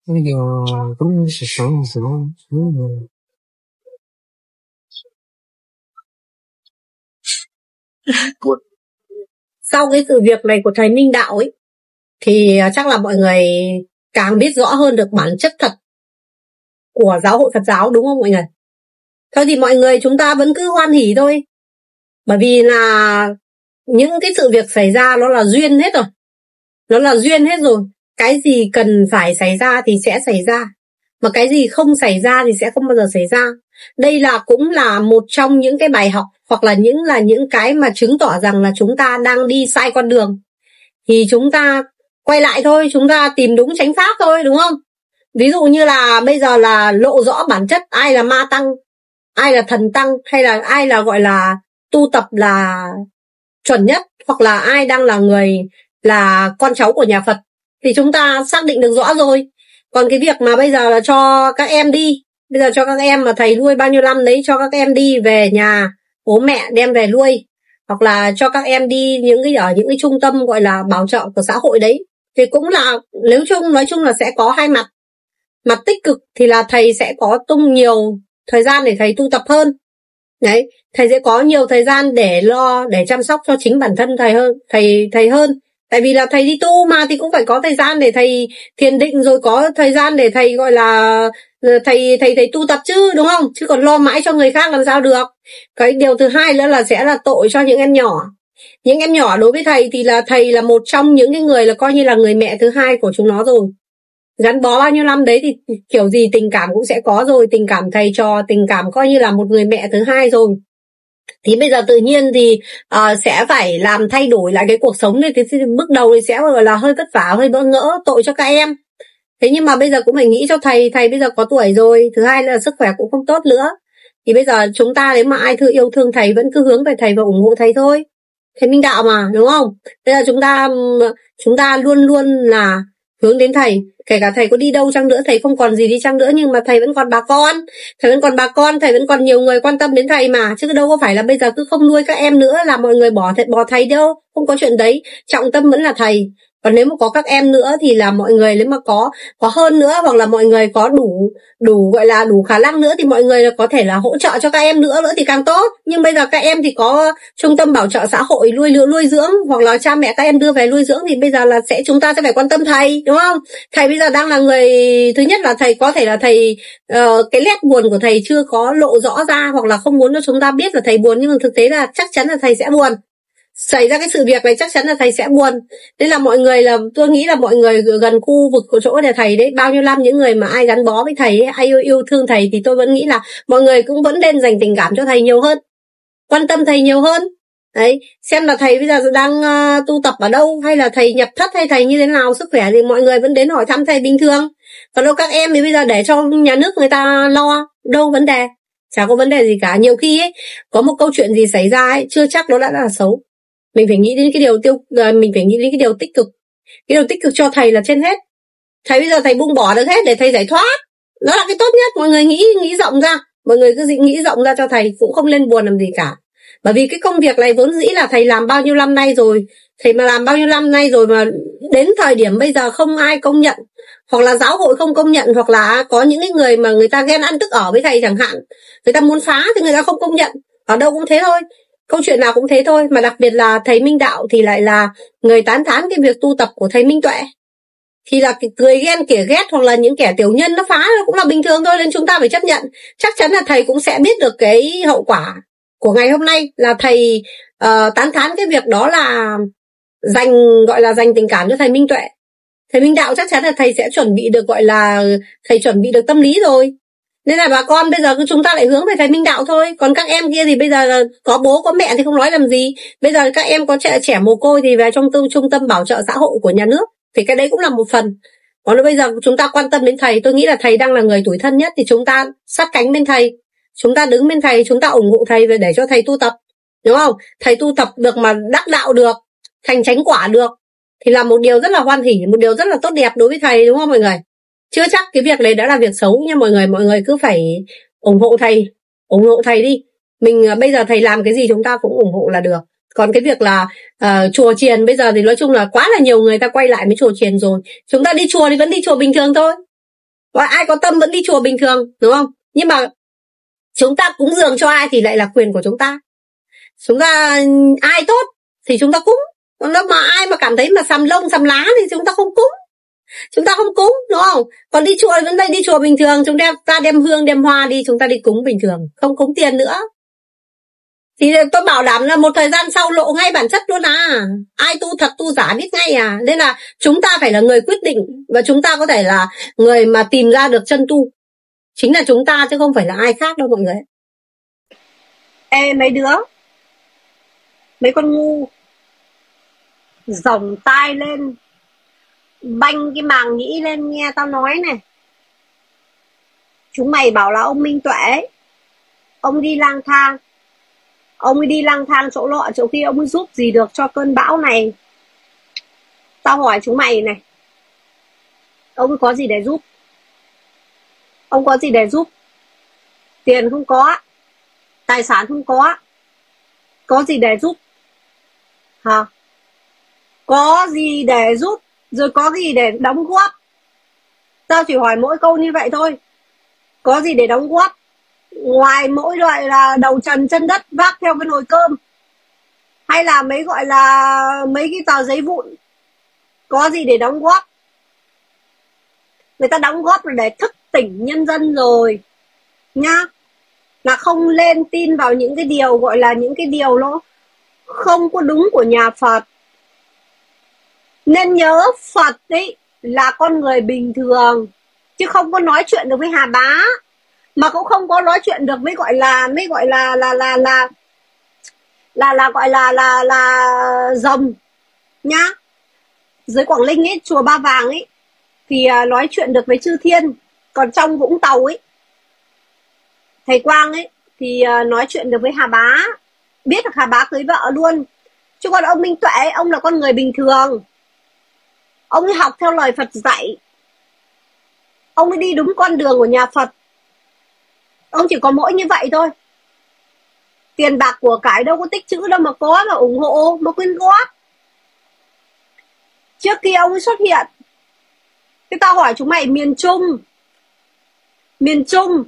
那个东西什么什么 Sau cái sự việc này của thầy Minh Đạo ấy thì chắc là mọi người càng biết rõ hơn được bản chất thật của giáo hội Phật giáo, đúng không mọi người? Thôi thì mọi người chúng ta vẫn cứ hoan hỉ thôi. Bởi vì là những cái sự việc xảy ra nó là duyên hết rồi. Nó là duyên hết rồi. Cái gì cần phải xảy ra thì sẽ xảy ra. Mà cái gì không xảy ra thì sẽ không bao giờ xảy ra. Đây là cũng là một trong những cái bài học, hoặc là những cái mà chứng tỏ rằng là chúng ta đang đi sai con đường. Thì chúng ta quay lại thôi, chúng ta tìm đúng chánh pháp thôi, đúng không? Ví dụ như là bây giờ là lộ rõ bản chất ai là ma tăng, ai là thần tăng, hay là ai là gọi là tu tập là chuẩn nhất, hoặc là ai đang là người là con cháu của nhà Phật, thì chúng ta xác định được rõ rồi. Còn cái việc mà bây giờ là cho các em đi, bây giờ cho các em mà thầy nuôi bao nhiêu năm đấy, cho các em đi về nhà bố mẹ đem về nuôi, hoặc là cho các em đi ở những cái trung tâm gọi là bảo trợ của xã hội đấy, thì cũng là nói chung là sẽ có hai mặt. Mặt tích cực thì là thầy sẽ có tung nhiều thời gian để thầy tu tập hơn. Đấy, thầy sẽ có nhiều thời gian để chăm sóc cho chính bản thân thầy hơn. Tại vì là thầy đi tu mà thì cũng phải có thời gian để thầy thiền định, rồi có thời gian để thầy gọi là thầy tu tập chứ, đúng không? Chứ còn lo mãi cho người khác làm sao được. Cái điều thứ hai nữa là sẽ là tội cho những em nhỏ. Những em nhỏ đối với thầy thì là thầy là một trong những cái người là coi như là người mẹ thứ hai của chúng nó rồi. Gắn bó bao nhiêu năm đấy thì kiểu gì tình cảm cũng sẽ có rồi. Tình cảm thầy trò, tình cảm coi như là một người mẹ thứ hai rồi. Thì bây giờ tự nhiên thì sẽ phải làm thay đổi lại cái cuộc sống này. Thì bước đầu thì sẽ gọi là hơi vất vả, hơi bỡ ngỡ, tội cho các em. Thế nhưng mà bây giờ cũng phải nghĩ cho thầy bây giờ có tuổi rồi. Thứ hai là sức khỏe cũng không tốt nữa. Thì bây giờ chúng ta nếu mà ai yêu thương thầy vẫn cứ hướng về thầy và ủng hộ thầy thôi. Thầy Minh Đạo mà, đúng không? Bây giờ chúng ta luôn luôn là hướng đến thầy. Kể cả thầy có đi đâu chăng nữa, thầy không còn gì đi chăng nữa, nhưng mà thầy vẫn còn bà con. Thầy vẫn còn nhiều người quan tâm đến thầy mà. Chứ đâu có phải là bây giờ cứ không nuôi các em nữa là mọi người bỏ thầy đâu. Không có chuyện đấy. Trọng tâm vẫn là thầy. Còn nếu mà có các em nữa thì là mọi người, nếu mà có hơn nữa, hoặc là mọi người có đủ gọi là đủ khả năng nữa, thì mọi người có thể là hỗ trợ cho các em nữa thì càng tốt. Nhưng bây giờ các em thì có trung tâm bảo trợ xã hội nuôi dưỡng, hoặc là cha mẹ các em đưa về nuôi dưỡng, thì bây giờ là chúng ta sẽ phải quan tâm thầy, đúng không? Thầy bây giờ đang là người, thứ nhất là thầy có thể là thầy cái nét buồn của thầy chưa có lộ rõ ra, hoặc là không muốn cho chúng ta biết là thầy buồn, nhưng mà thực tế là chắc chắn là thầy sẽ buồn. Xảy ra cái sự việc này chắc chắn là thầy sẽ buồn. Thế là mọi người, là tôi nghĩ là mọi người gần khu vực của chỗ nhà thầy đấy, bao nhiêu năm những người mà ai gắn bó với thầy ấy, ai yêu thương thầy, thì tôi vẫn nghĩ là mọi người cũng vẫn nên dành tình cảm cho thầy nhiều hơn, quan tâm thầy nhiều hơn. Đấy, xem là thầy bây giờ đang tu tập ở đâu, hay là thầy nhập thất, hay thầy như thế nào, sức khỏe thì mọi người vẫn đến hỏi thăm thầy bình thường. Còn đâu các em thì bây giờ để cho nhà nước người ta lo, đâu vấn đề, chả có vấn đề gì cả. Nhiều khi ấy, có một câu chuyện gì xảy ra ấy, chưa chắc nó đã là xấu. Mình phải nghĩ đến cái điều tích cực. Cái điều tích cực cho thầy là trên hết. Thầy bây giờ thầy buông bỏ được hết để thầy giải thoát, nó là cái tốt nhất. Mọi người nghĩ rộng ra, mọi người cứ nghĩ rộng ra cho thầy, cũng không lên buồn làm gì cả. Bởi vì cái công việc này vốn dĩ là thầy làm bao nhiêu năm nay rồi. Thầy mà làm bao nhiêu năm nay rồi mà đến thời điểm bây giờ không ai công nhận, hoặc là giáo hội không công nhận, hoặc là có những người mà người ta ghen ăn tức ở với thầy chẳng hạn, người ta muốn phá thì người ta không công nhận. Ở đâu cũng thế thôi, câu chuyện nào cũng thế thôi. Mà đặc biệt là thầy Minh Đạo thì lại là người tán thán cái việc tu tập của thầy Minh Tuệ, thì là cười ghen kẻ ghét, hoặc là những kẻ tiểu nhân nó phá cũng là bình thường thôi. Nên chúng ta phải chấp nhận. Chắc chắn là thầy cũng sẽ biết được cái hậu quả của ngày hôm nay, là thầy tán thán cái việc đó là dành tình cảm cho thầy Minh Tuệ. Thầy Minh Đạo chắc chắn là thầy sẽ chuẩn bị được, gọi là thầy chuẩn bị được tâm lý rồi. Nên là bà con bây giờ chúng ta lại hướng về thầy Minh Đạo thôi. Còn các em kia thì bây giờ là có bố có mẹ thì không nói làm gì. Bây giờ các em có trẻ mồ côi thì về trong trung tâm bảo trợ xã hội của nhà nước, thì cái đấy cũng là một phần. Còn bây giờ chúng ta quan tâm đến thầy, tôi nghĩ là thầy đang là người tủi thân nhất, thì chúng ta sát cánh bên thầy, chúng ta đứng bên thầy, chúng ta ủng hộ thầy để cho thầy tu tập, đúng không? Thầy tu tập được mà đắc đạo được, thành chánh quả được, thì là một điều rất là hoan hỉ, một điều rất là tốt đẹp đối với thầy, đúng không mọi người? Chưa chắc cái việc này đã là việc xấu nha mọi người cứ phải ủng hộ thầy đi. Mình bây giờ thầy làm cái gì chúng ta cũng ủng hộ là được. Còn cái việc là chùa chiền bây giờ thì nói chung là quá là nhiều người ta quay lại với chùa chiền rồi. Chúng ta đi chùa thì vẫn đi chùa bình thường thôi. Và ai có tâm vẫn đi chùa bình thường, đúng không? Nhưng mà chúng ta cúng dường cho ai thì lại là quyền của chúng ta. Chúng ta ai tốt thì chúng ta cúng. Còn nếu mà ai mà cảm thấy mà sàm lông sàm lá thì chúng ta không cúng. Chúng ta không cúng, đúng không? Còn đi chùa vẫn đây, đi chùa bình thường, chúng ta đem hương đem hoa đi, chúng ta đi cúng bình thường, không cúng tiền nữa. Thì tôi bảo đảm là một thời gian sau lộ ngay bản chất luôn à. Ai tu thật tu giả biết ngay à. Nên là chúng ta phải là người quyết định, và chúng ta có thể là người mà tìm ra được chân tu. Chính là chúng ta chứ không phải là ai khác đâu mọi người. Ê mấy đứa, mấy con ngu, rồng tai lên, banh cái màng nhĩ lên nghe tao nói này. Chúng mày bảo là ông Minh Tuệ, ông đi lang thang. Ông ấy đi lang thang chỗ lọ chỗ kia, ông ấy giúp gì được cho cơn bão này? Tao hỏi chúng mày này, ông ấy có gì để giúp? Ông có gì để giúp? Tiền không có, tài sản không có gì để giúp? Hả? Có gì để giúp, rồi có gì để đóng góp? Tao chỉ hỏi mỗi câu như vậy thôi. Có gì để đóng góp? Ngoài mỗi loại là đầu trần chân đất vác theo cái nồi cơm, hay là mấy gọi là mấy cái tờ giấy vụn, có gì để đóng góp? Người ta đóng góp là để thức tỉnh nhân dân rồi nhá, là không lên tin vào những cái điều gọi là những cái điều nó không có đúng của nhà Phật. Nên nhớ Phật ấy là con người bình thường, chứ không có nói chuyện được với Hà Bá, mà cũng không có nói chuyện được với gọi là rồng nhá. Dưới Quảng Ninh ấy, chùa Ba Vàng ấy thì nói chuyện được với chư thiên. Còn trong Vũng Tàu ấy, thầy Quang ấy thì nói chuyện được với Hà Bá, biết được Hà Bá cưới vợ luôn. Chứ còn ông Minh Tuệ, ông là con người bình thường, ông ấy học theo lời Phật dạy, ông ấy đi đúng con đường của nhà Phật. Ông chỉ có mỗi như vậy thôi. Tiền bạc của cải đâu có tích trữ đâu mà có, mà ủng hộ, mà quyên góp. Trước khi ông ấy xuất hiện, thế tao hỏi chúng mày, miền Trung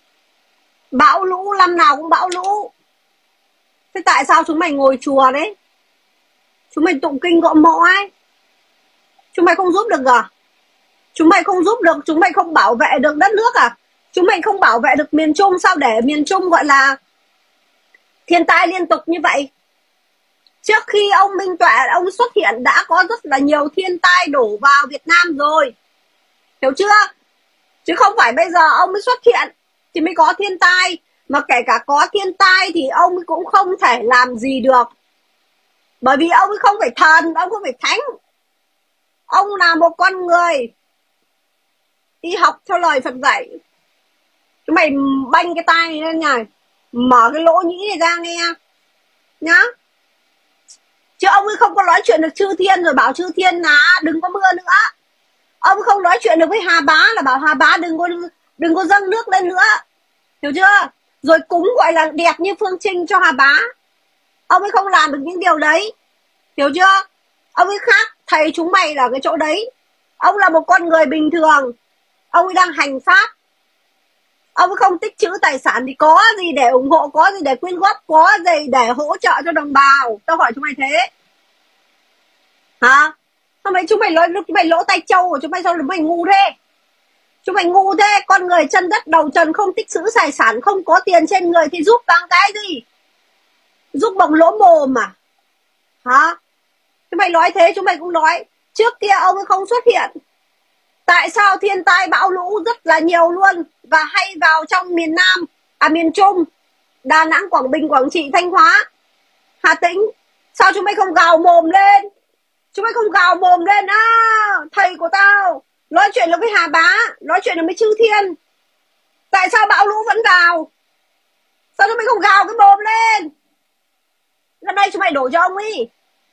bão lũ, năm nào cũng bão lũ. Thế tại sao chúng mày ngồi chùa đấy, chúng mày tụng kinh gõ mõ ấy, chúng mày không giúp được à? Chúng mày không giúp được, chúng mày không bảo vệ được đất nước à? Chúng mày không bảo vệ được miền Trung, sao để miền Trung gọi là thiên tai liên tục như vậy? Trước khi ông Minh Tuệ ông xuất hiện đã có rất là nhiều thiên tai đổ vào Việt Nam rồi, hiểu chưa? Chứ không phải bây giờ ông mới xuất hiện thì mới có thiên tai. Mà kể cả có thiên tai thì ông cũng không thể làm gì được, bởi vì ông ấy không phải thần, ông không phải thánh. Ông là một con người đi học theo lời Phật dạy. Chúng mày banh cái tai này lên nhỉ, mở cái lỗ nhĩ này ra nghe nhá. Chứ ông ấy không có nói chuyện được chư thiên rồi bảo chư thiên là đừng có mưa nữa. Ông không nói chuyện được với Hà Bá là bảo Hà Bá đừng có dâng nước lên nữa, hiểu chưa? Rồi cúng gọi là đẹp như Phương Trinh cho Hà Bá. Ông ấy không làm được những điều đấy, hiểu chưa? Ông ấy khác thầy chúng mày là cái chỗ đấy. Ông là một con người bình thường, ông ấy đang hành pháp. Ông ấy không tích trữ tài sản thì có gì để ủng hộ, có gì để quyên góp, có gì để hỗ trợ cho đồng bào? Tao hỏi chúng mày thế hả? Sao mấy chúng mày lỗ tay trâu của chúng mày, sao chúng mày ngu thế? Chúng mày ngu thế. Con người chân đất đầu trần không tích trữ tài sản, không có tiền trên người thì giúp bằng cái gì? Giúp bằng lỗ mồm mà hả? Chúng mày nói thế, chúng mày cũng nói trước kia ông ấy không xuất hiện, tại sao thiên tai bão lũ rất là nhiều luôn, và hay vào trong miền Nam, miền Trung, Đà Nẵng, Quảng Bình, Quảng Trị, Thanh Hóa, Hà Tĩnh? Sao chúng mày không gào mồm lên? Chúng mày không gào mồm lên thầy của tao nói chuyện được với Hà Bá, nói chuyện được với chư thiên, tại sao bão lũ vẫn vào? Sao chúng mày không gào cái mồm lên? Năm nay chúng mày đổ cho ông ấy,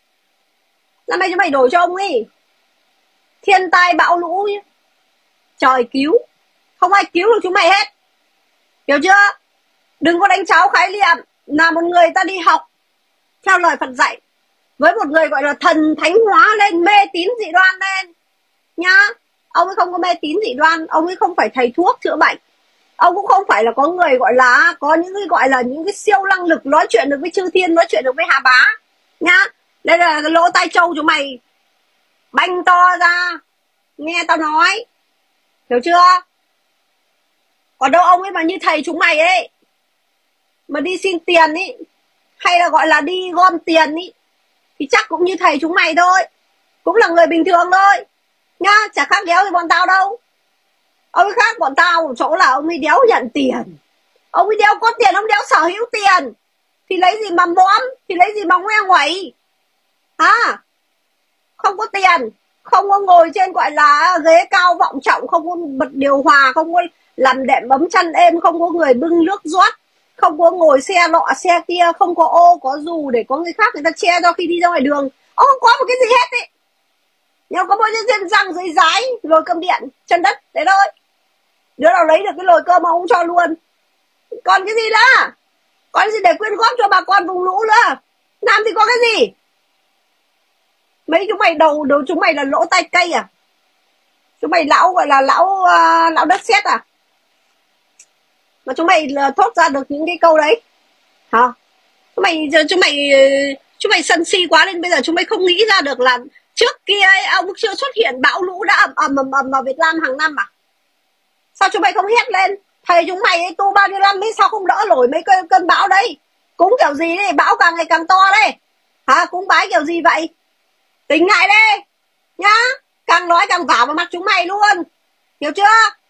năm nay chúng mày đổ cho ông ấy. Thiên tai bão lũ trời cứu, không ai cứu được chúng mày hết, hiểu chưa? Đừng có đánh cháo khái niệm là một người ta đi học theo lời Phật dạy với một người gọi là thần thánh hóa lên, mê tín dị đoan lên nhá. Ông ấy không có mê tín dị đoan, ông ấy không phải thầy thuốc chữa bệnh, ông cũng không phải là có người gọi là có những cái gọi là những cái siêu năng lực nói chuyện được với chư thiên, nói chuyện được với Hà Bá nhá. Đây là cái lỗ tai trâu chúng mày banh to ra nghe tao nói, hiểu chưa? Còn đâu ông ấy mà như thầy chúng mày ấy, mà đi xin tiền ý, hay là gọi là đi gom tiền ý, thì chắc cũng như thầy chúng mày thôi, cũng là người bình thường thôi nhá, chả khác đéo gì bọn tao đâu. Ông ấy khác bọn tao ở chỗ là ông ấy đéo nhận tiền, ông ấy đéo có tiền, ông đéo sở hữu tiền thì lấy gì mà bóm, thì lấy gì mà ngoe nguẩy hả? Không có tiền, không có ngồi trên gọi là ghế cao vọng trọng, không có bật điều hòa, không có làm đệm bấm chăn êm, không có người bưng nước rót, không có ngồi xe nọ xe kia, không có ô có dù để có người khác người ta che cho khi đi ra ngoài đường. Ông không có một cái gì hết ấy, nhưng có mỗi trên răng dưới dái rồi cơm điện chân đất thế thôi. Đứa nào lấy được cái nồi cơm mà ông cho luôn, còn cái gì nữa, còn cái gì để quyên góp cho bà con vùng lũ nữa, làm thì có cái gì? Mấy chúng mày đầu chúng mày là lỗ tai cây à? Chúng mày lão gọi là lão đất sét à? Mà chúng mày thốt ra được những cái câu đấy hả? Chúng mày sân si quá nên bây giờ chúng mày không nghĩ ra được là trước kia ấy, ông chưa xuất hiện bão lũ đã ầm vào Việt Nam hàng năm à? Sao chúng mày không hét lên? Thầy chúng mày ấy, tu bao nhiêu năm ấy, sao không đỡ nổi mấy cơn bão đấy? Cúng kiểu gì đấy, bão càng ngày càng to đấy hả? Cúng bái kiểu gì vậy? Tỉnh lại đi nhá, càng nói càng vào mặt chúng mày luôn, hiểu chưa?